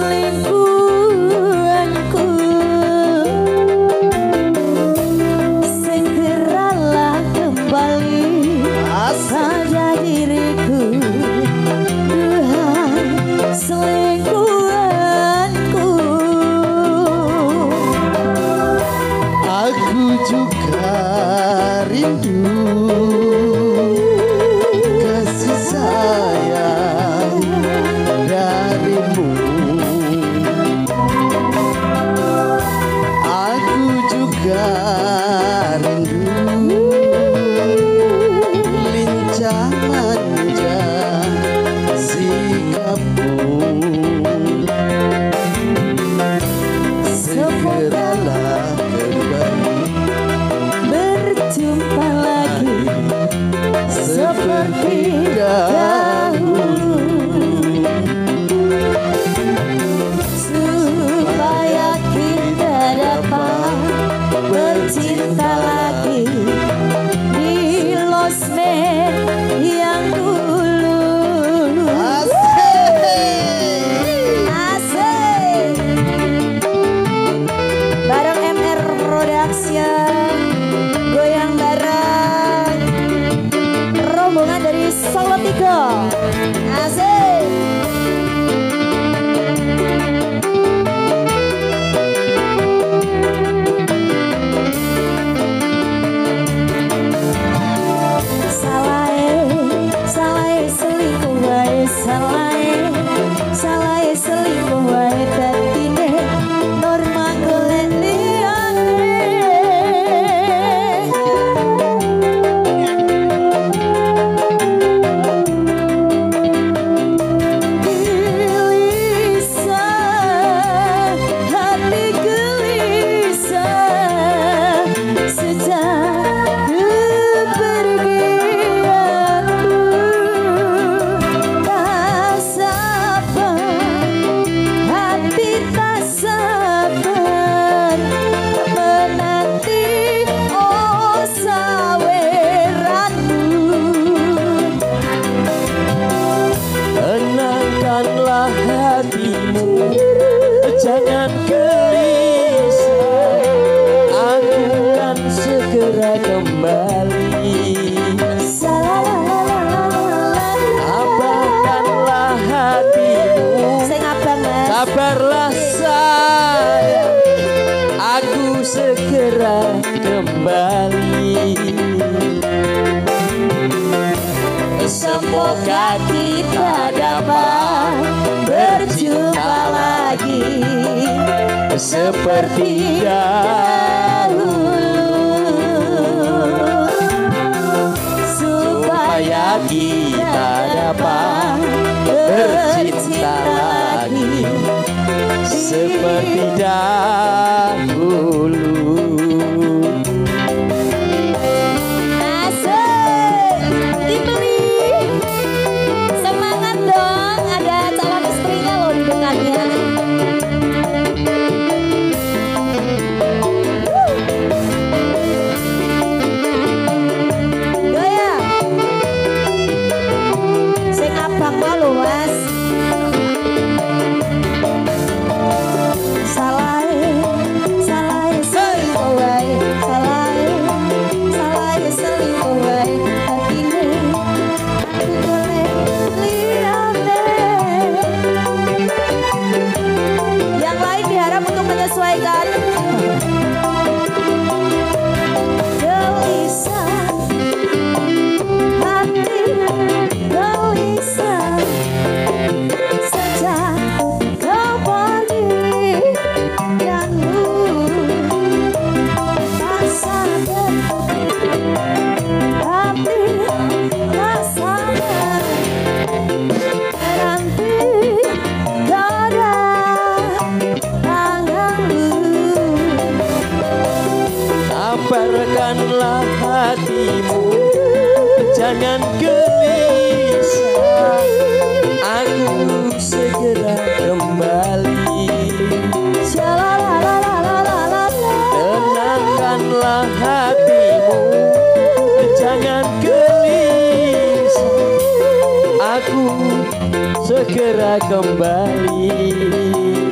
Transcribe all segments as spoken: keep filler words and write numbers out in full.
selingkuhanku. Segeralah kembali pada diriku. Duhai selingkuhanku. Aku juga rindu kasih sayang darimu. Aku juga rindu lincah manja sikapmu. Segeralah kembali berjumpa lagi seperti dahulu, supaya kita dapat bercinta lagi di losmen yang dulu. Asik bareng M R Production, goyang bareng rombongan dari Solo Tiga. Asik. Salahe, salahe selingkuh wae, salahe, salahe selingkuh wae dadine Norma golek liyane. Gelisah, hati gelisah sejak kepergianmu. Tak sabar, hati tak sabar menanti oh saweranmu. Tenangkanlah hatimu, jangan gelisah. Aku kan segera kembali. Abangkanlah hatimu, Sing abang Mas. sabarlah sayang. Aku segera kembali. Semoga kita dapat berjumpa lagi seperti dahulu, supaya kita dapat bercinta lagi seperti dahulu. Asik, dibeli. Semangat dong, ada calon istrinya loh di dekatnya. Goyang. Sing abang malu Mas. Salahe, salahe selingkuh wae, salahe, salahe selingkuh wae dadine golek liyane. Yang lain diharap untuk menyesuaikan. Gelisah, hati gelisah sejak kau pergi dan tak sabar, hati tak sabar menanti dada tanganmu. Sabarkanlah hatimu, jangan gelisah. Aku segera kembali. Tenangkanlah hatimu, jangan gelisah. Aku segera kembali.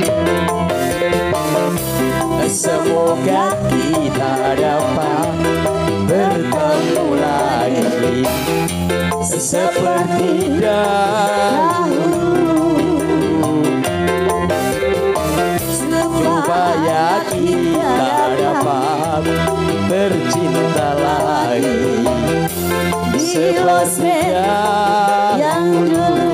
supaya kita dapat bercinta lagi di los yang dulu.